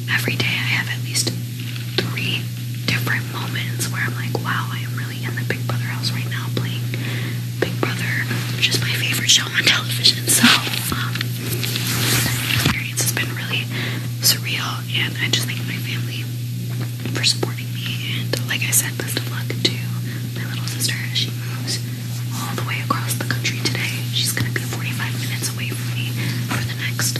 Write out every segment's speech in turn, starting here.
every day I have at least 3 different moments where I'm like, wow, I am really in the Big Brother house right now, playing Big Brother, which is my favorite show on television. So the experience has been really surreal, and I just thank my family for supporting me. And like I said, best of luck to my little sister as she moves all the way across the country today. She's gonna be 45 minutes away from me for the next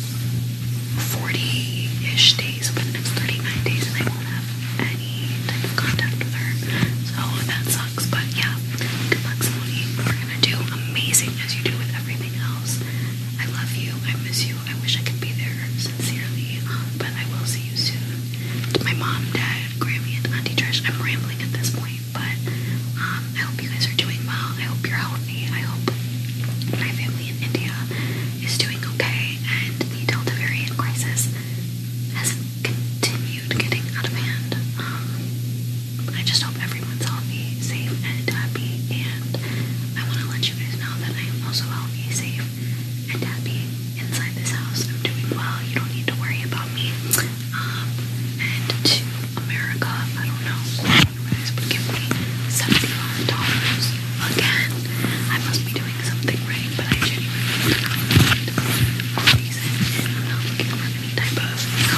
40-ish days, for the next 39 days, and I won't have any type of contact with her. So that sucks, but yeah, good luck, Simone. You're gonna do amazing as you do with everything else. I love you. I miss you. I wish I could be there, sincerely, but I will see you soon. To my mom, dad, Grammy, and Auntie Trish, I'm rambling at this point, but I hope you guys are doing well. I hope you're healthy. I hope my family in India is doing okay, and the Delta variant crisis has continued getting out of hand. I just hope everyone's healthy, safe, and happy, and I want to let you guys know that I am also healthy, safe, and happy inside this house. I'm doing well. You don't need to worry about me. And to America, I don't know why you guys would give me $75 again. I must be doing something right, but I genuinely do not need a reason, and I'm not looking for any type of,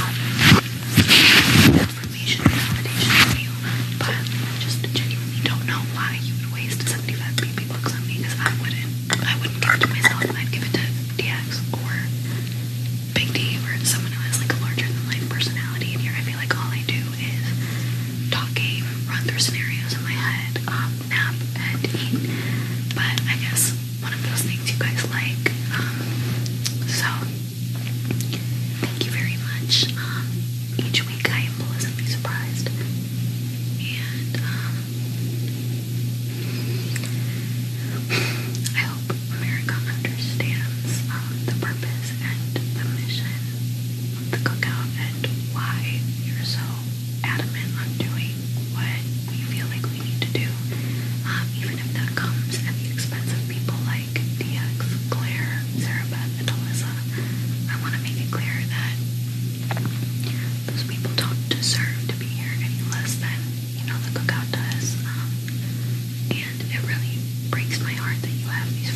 confirmation or validation from you, but I just genuinely don't know why you would waste 75 BB bucks on me, because I wouldn't give it to myself. I'd give it to DX or Big D or someone who has like a larger than life personality. And here I feel like all I do is talk game, run through scenarios in my head, nap and eat. But I guess one of those things you guys like. So thank you very much. Each week I am pleasantly surprised. And I hope America understands the purpose and the mission of the cookout and why you're so adamant on doing what we feel like we need to do, even if that comes at the expense of people like DX, Claire, Sarah Beth, and Alyssa. I want to make it clear that those people don't deserve to be here any less than, the cookout does. And it really breaks my heart that you have these